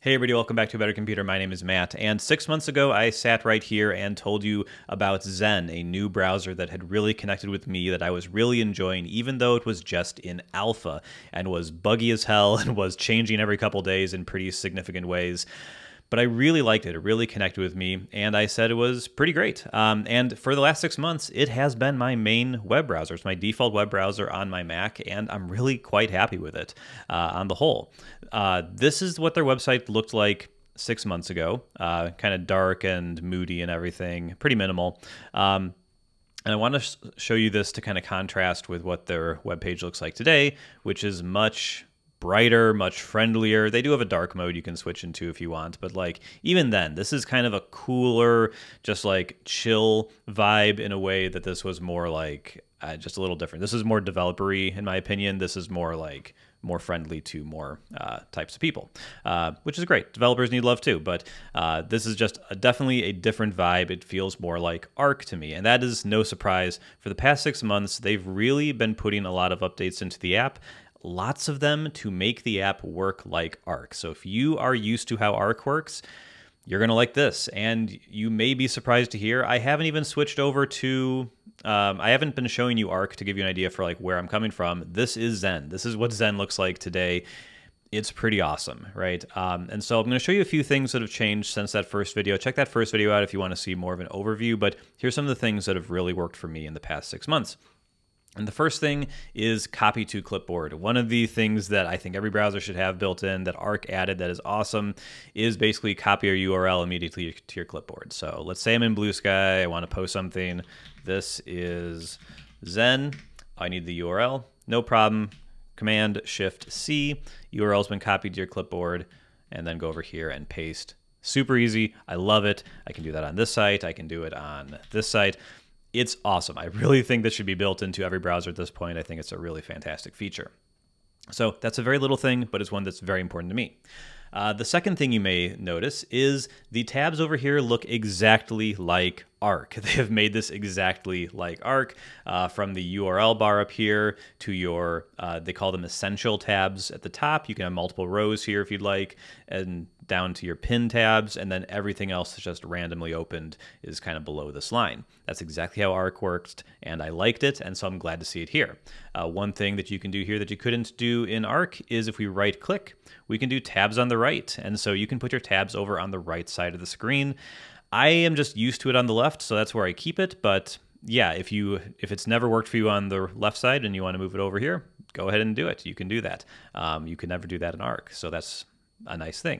Hey everybody, welcome back to A Better Computer. My name is Matt, and 6 months ago I sat right here and told you about Zen, a new browser that had really connected with me, that I was really enjoying, even though it was just in alpha and was buggy as hell and was changing every couple days in pretty significant ways. But I really liked it. It really connected with me, and I said it was pretty great. And for the last 6 months, it has been my main web browser. It's my default web browser on my Mac, and I'm really quite happy with it on the whole. This is what their website looked like 6 months ago, kind of dark and moody and everything, pretty minimal. And I want to show you this to kind of contrast with what their webpage looks like today, which is much brighter, much friendlier. They do have a dark mode you can switch into if you want, but like even then, this is kind of a cooler, just like chill vibe in a way that this was more like just a little different. This is more developer-y in my opinion. This is more like more friendly to more types of people, which is great. Developers need love too, but this is just definitely a different vibe. It feels more like Arc to me, and that is no surprise. For the past 6 months, they've really been putting a lot of updates into the app, lots of them to make the app work like Arc. So if you are used to how Arc works, you're going to like this. And you may be surprised to hear, I haven't even switched over to, I haven't been showing you Arc to give you an idea for like where I'm coming from. This is Zen. This is what Zen looks like today. It's pretty awesome, right? And so I'm going to show you a few things that have changed since that first video. Check that first video out if you want to see more of an overview, but here's some of the things that have really worked for me in the past 6 months. And the first thing is copy to clipboard. One of the things that I think every browser should have built in that Arc added that is awesome is basically copy your URL immediately to your clipboard. So let's say I'm in Blue Sky, I want to post something. This is Zen. I need the URL. No problem. Command Shift C. URL's been copied to your clipboard, and then go over here and paste. Super easy. I love it. I can do that on this site. I can do it on this site. It's awesome. I really think this should be built into every browser at this point. I think it's a really fantastic feature. So that's a very little thing, but it's one that's very important to me. The second thing you may notice is the tabs over here look exactly like Arc. They have made this exactly like Arc, from the URL bar up here to your, they call them essential tabs at the top. You can have multiple rows here if you'd like, and down to your pin tabs, and then everything else that's just randomly opened is kind of below this line. That's exactly how Arc worked, and I liked it, and so I'm glad to see it here. One thing that you can do here that you couldn't do in Arc is if we right click, we can do tabs on the right, and so you can put your tabs over on the right side of the screen. I am just used to it on the left, so that's where I keep it, but yeah, if it's never worked for you on the left side and you want to move it over here, go ahead and do it. You can do that. You can never do that in Arc, so that's a nice thing.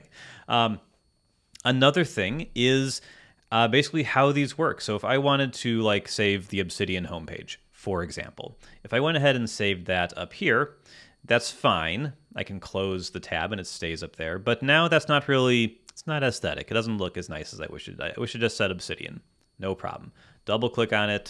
Another thing is basically how these work. So if I wanted to like save the Obsidian homepage, for example, if I went ahead and saved that up here, that's fine. I can close the tab and it stays up there. But now that's not really, it's not aesthetic. It doesn't look as nice as I wish it. I wish it just said Obsidian. No problem. Double click on it,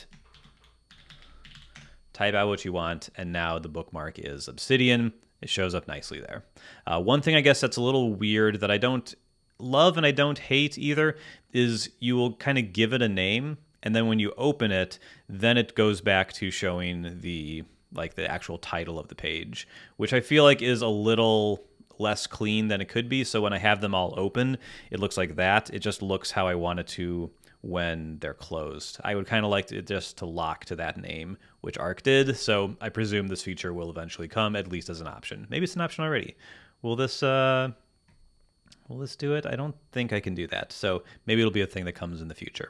type out what you want, and now the bookmark is Obsidian. It shows up nicely there. One thing I guess that's a little weird that I don't love and I don't hate either is you will kind of give it a name, and then when you open it, then it goes back to showing the actual title of the page, which I feel like is a little less clean than it could be. So when I have them all open, it looks like that. It just looks how I want it to when they're closed. I would kind of like it just to lock to that name, which Arc did. So I presume this feature will eventually come, at least as an option. Maybe it's an option already. Will this do it? I don't think I can do that. So maybe it'll be a thing that comes in the future.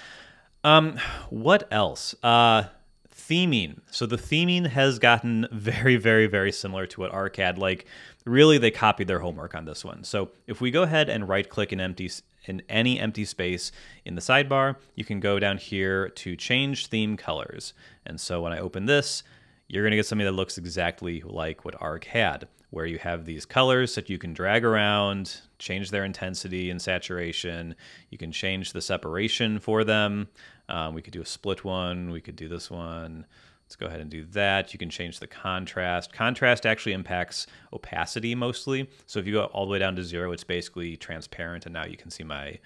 What else? Theming. So the theming has gotten very, very, very similar to what Arc had. Like, really, they copied their homework on this one. So if we go ahead and right-click in any empty space in the sidebar, you can go down here to change theme colors. And so when I open this, you're going to get something that looks exactly like what Arc had, where you have these colors that you can drag around, change their intensity and saturation. You can change the separation for them. We could do a split one. We could do this one. Let's go ahead and do that. You can change the contrast. Contrast actually impacts opacity mostly. So if you go all the way down to 0, it's basically transparent, and now you can see my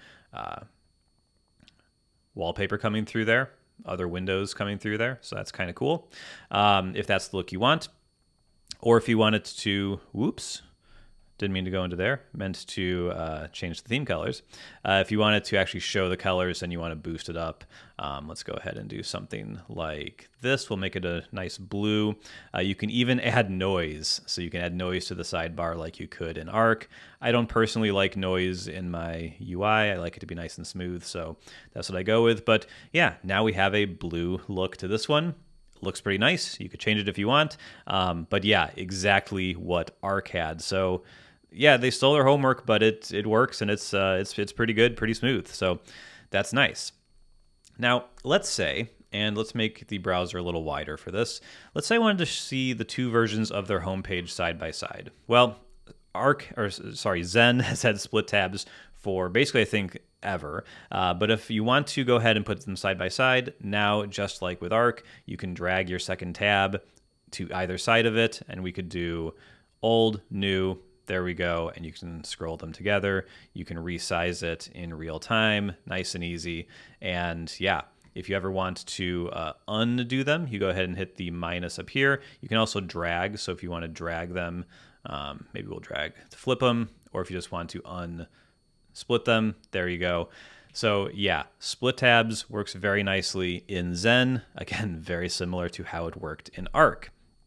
wallpaper coming through there, other windows coming through there. So that's kind of cool if that's the look you want. Or if you wanted to, whoops, Didn't mean to go into there. Meant to change the theme colors. If you wanted to actually show the colors and you want to boost it up, let's go ahead and do something like this. We'll make it a nice blue. You can even add noise. So you can add noise to the sidebar like you could in Arc. I don't personally like noise in my UI. I like it to be nice and smooth, so that's what I go with. But yeah, now we have a blue look to this one. Looks pretty nice. You could change it if you want. But yeah, exactly what Arc had. So yeah, they stole their homework, but it works, and it's pretty good, pretty smooth. So that's nice. Now let's say, and let's make the browser a little wider for this. Let's say I wanted to see the two versions of their homepage side by side. Well, Zen has had split tabs for basically, I think, ever. But if you want to go ahead and put them side by side, now just like with Arc, you can drag your second tab to either side of it, and we could do old, new. There we go, and you can scroll them together. You can resize it in real time, nice and easy. And yeah, if you ever want to undo them, you go ahead and hit the minus up here. You can also drag, so if you want to drag them, maybe we'll drag to flip them, or if you just want to unsplit them, there you go. So yeah, split tabs works very nicely in Zen. Again, very similar to how it worked in Arc.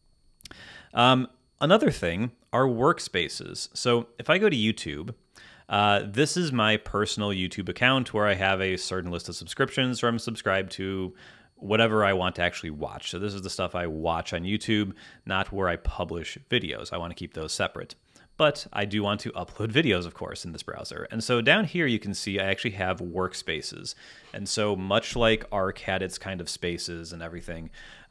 Another thing are workspaces. So if I go to YouTube, this is my personal YouTube account where I have a certain list of subscriptions where I'm subscribed to whatever I want to actually watch. So this is the stuff I watch on YouTube, not where I publish videos. I want to keep those separate. But I do want to upload videos, of course, in this browser. And so down here you can see I actually have workspaces. And so much like Arc had its kind of spaces and everything,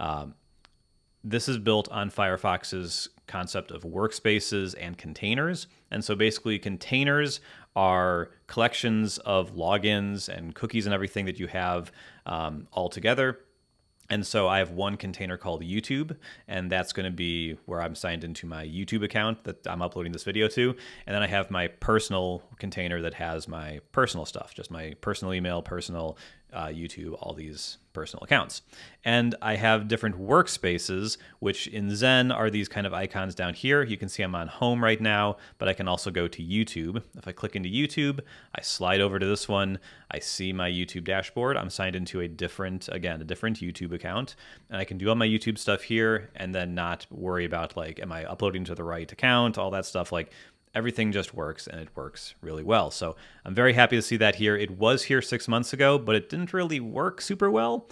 this is built on Firefox's concept of workspaces and containers. And so basically containers are collections of logins and cookies and everything that you have all together. And so I have one container called YouTube, and that's going to be where I'm signed into my YouTube account that I'm uploading this video to. And then I have my personal container that has my personal stuff, just my personal email, personal YouTube, all these personal accounts. And I have different workspaces, which in Zen are these kind of icons down here. You can see I'm on home right now, but I can also go to YouTube. If I click into YouTube, I slide over to this one, I see my YouTube dashboard. I'm signed into a different YouTube account, and I can do all my YouTube stuff here and then not worry about like, am I uploading to the right account, all that stuff. Like, everything just works, and it works really well. So I'm very happy to see that here. It was here 6 months ago, but it didn't really work super well.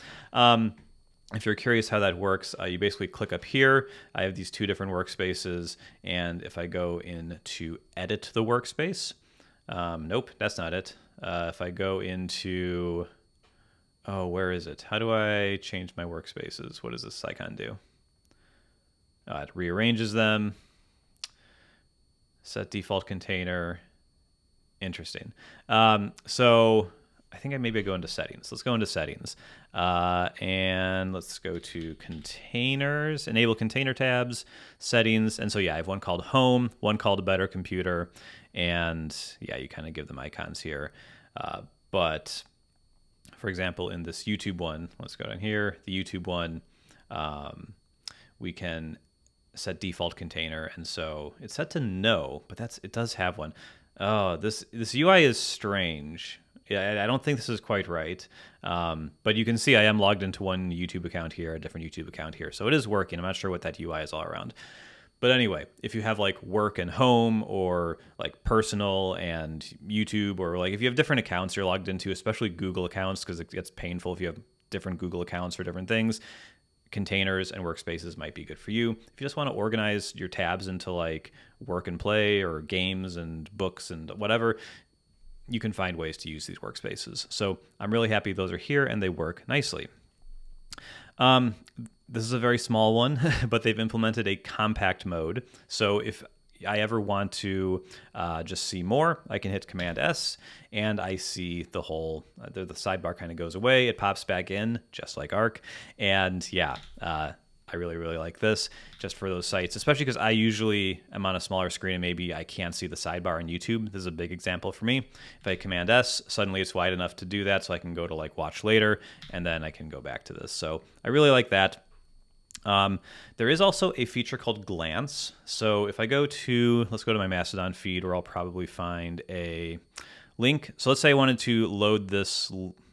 If you're curious how that works, you basically click up here. I have these two different workspaces, and if I go into edit the workspace, nope, that's not it. If I go into, oh, where is it? How do I change my workspaces? What does this icon do? It rearranges them. Set default container. Interesting. So I think maybe I go into settings. Let's go into settings. And let's go to containers, enable container tabs, settings. And so yeah, I have one called home, one called a better computer. And yeah, you kind of give them icons here. But for example, in this YouTube one, let's go down here, the YouTube one, we can set default container, and so it's set to no, but it does have one. Oh, this UI is strange. Yeah, I don't think this is quite right. But you can see I am logged into one YouTube account here, a different YouTube account here, so it is working. I'm not sure what that UI is all around. But anyway, if you have like work and home, or like personal and YouTube, or like if you have different accounts you're logged into, especially Google accounts, because it gets painful if you have different Google accounts for different things, containers and workspaces might be good for you. If you just want to organize your tabs into like work and play, or games and books and whatever, you can find ways to use these workspaces. So I'm really happy those are here and they work nicely. This is a very small one, but they've implemented a compact mode. So if I ever want to just see more, I can hit Command S, and I see the whole, the sidebar kind of goes away. It pops back in, just like Arc. And yeah, I really, really like this just for those sites, especially because I usually am on a smaller screen and maybe I can't see the sidebar on YouTube. This is a big example for me. If I Command S, suddenly it's wide enough to do that, so I can go to like watch later, and then I can go back to this. So I really like that. There is also a feature called Glance. So if I go to, let's go to my Mastodon feed where I'll probably find a link. So let's say I wanted to load this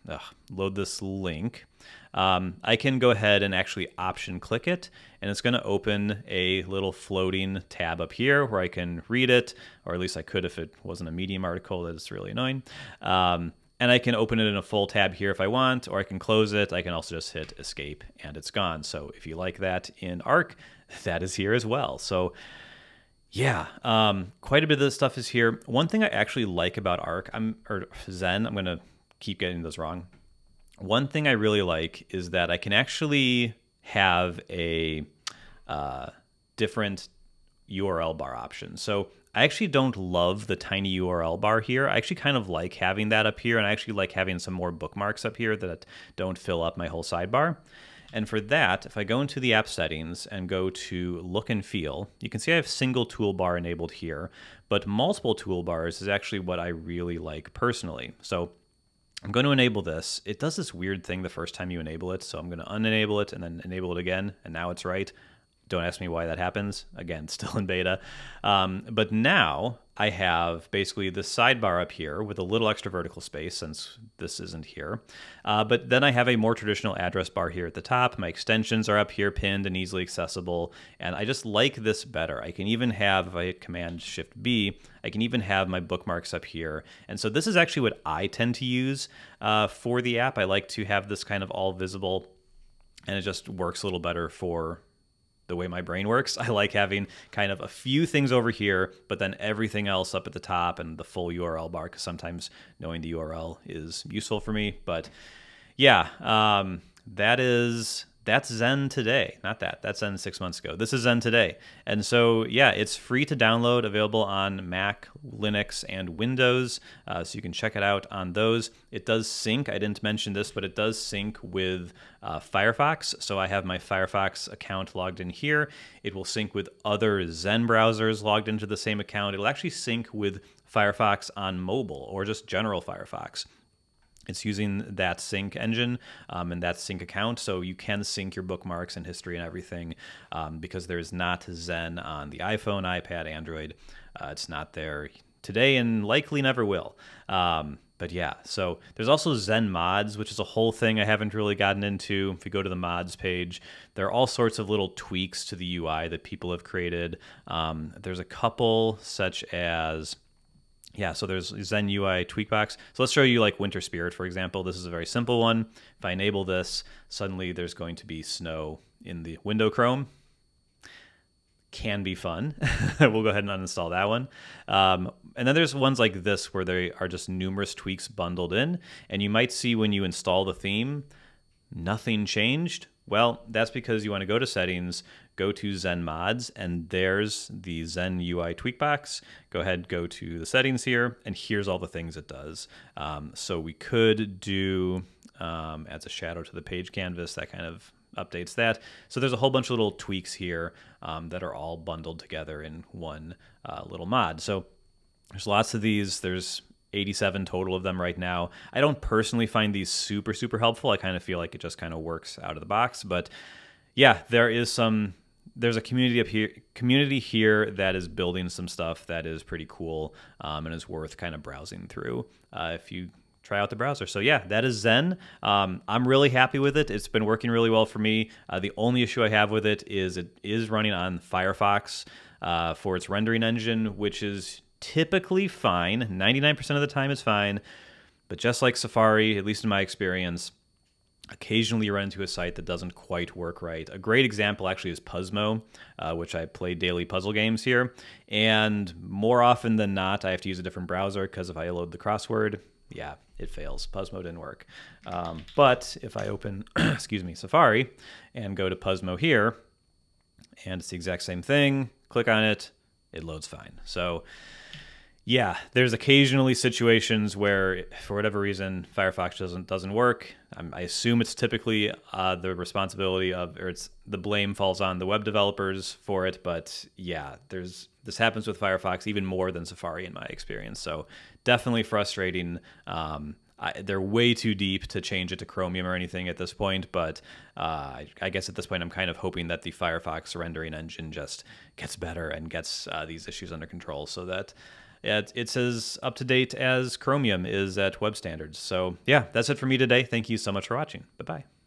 link. I can go ahead and actually option click it, and it's going to open a little floating tab up here where I can read it, or at least I could if it wasn't a Medium article. That is really annoying. And I can open it in a full tab here if I want, or I can close it. I can also just hit escape and it's gone. So if you like that in Arc, that is here as well. So yeah, quite a bit of this stuff is here. One thing I actually like about Arc, or Zen, I'm going to keep getting those wrong. One thing I really like is that I can actually have a different URL bar option. So I actually don't love the tiny URL bar here. I actually kind of like having that up here, and I actually like having some more bookmarks up here that don't fill up my whole sidebar. And for that, if I go into the app settings and go to look and feel, you can see I have single toolbar enabled here, but multiple toolbars is actually what I really like personally. So I'm going to enable this. It does this weird thing the first time you enable it, so I'm going to unenable it and then enable it again, and now it's right. Don't ask me why that happens. Again, still in beta. But now I have basically the sidebar up here with a little extra vertical space since this isn't here. But then I have a more traditional address bar here at the top. My extensions are up here pinned and easily accessible. And I just like this better. I can even have, if I hit Command Shift B, I can even have my bookmarks up here. And so this is actually what I tend to use for the app. I like to have this kind of all visible, and it just works a little better for the way my brain works. I like having kind of a few things over here, but then everything else up at the top and the full URL bar, because sometimes knowing the URL is useful for me. But yeah, that's Zen today. Not that. That's Zen 6 months ago. This is Zen today. And so, yeah, it's free to download, available on Mac, Linux, and Windows. So you can check it out on those. It does sync. I didn't mention this, but it does sync with Firefox. So I have my Firefox account logged in here. It will sync with other Zen browsers logged into the same account. It'll actually sync with Firefox on mobile or just general Firefox. It's using that sync engine and that sync account, so you can sync your bookmarks and history and everything because there's not Zen on the iPhone, iPad, Android. It's not there today and likely never will. But yeah, so there's also Zen mods, which is a whole thing I haven't really gotten into. If you go to the mods page, there are all sorts of little tweaks to the UI that people have created. There's a couple such as... Yeah, so there's Zen UI tweakbox. So let's show you like Winter Spirit, for example. This is a very simple one. If I enable this, suddenly there's going to be snow in the window Chrome. Can be fun. We'll go ahead and uninstall that one. And then there's ones like this where there are just numerous tweaks bundled in. And you might see when you install the theme, nothing changed. Well, that's because you want to go to settings, go to Zen mods, and there's the Zen UI tweakbox. Go ahead, go to the settings here, and here's all the things it does. So we could do adds a shadow to the page canvas, that kind of updates that. So there's a whole bunch of little tweaks here that are all bundled together in one little mod. So there's lots of these. There's 87 total of them right now. I don't personally find these super, super helpful. I kind of feel like it just kind of works out of the box. But yeah, there's a community here that is building some stuff that is pretty cool and is worth kind of browsing through if you try out the browser. So yeah, that is Zen. I'm really happy with it. It's been working really well for me. The only issue I have with it is running on Firefox for its rendering engine, which is typically fine. 99% of the time it's fine. But just like Safari, at least in my experience, occasionally you run into a site that doesn't quite work right. A great example actually is Puzzmo, which I play daily puzzle games here. And more often than not, I have to use a different browser because if I load the crossword, yeah, it fails. Puzzmo didn't work. But if I open, excuse me, Safari and go to Puzzmo here, and it's the exact same thing, click on it, it loads fine. So yeah, there's occasionally situations where, for whatever reason, Firefox doesn't work. I assume it's typically the responsibility of, or the blame falls on the web developers for it. But yeah, this happens with Firefox even more than Safari in my experience. So definitely frustrating. they're way too deep to change it to Chromium or anything at this point, but I guess at this point I'm kind of hoping that the Firefox rendering engine just gets better and gets these issues under control so that it's as up to date as Chromium is at web standards. So yeah, that's it for me today. Thank you so much for watching. Bye-bye.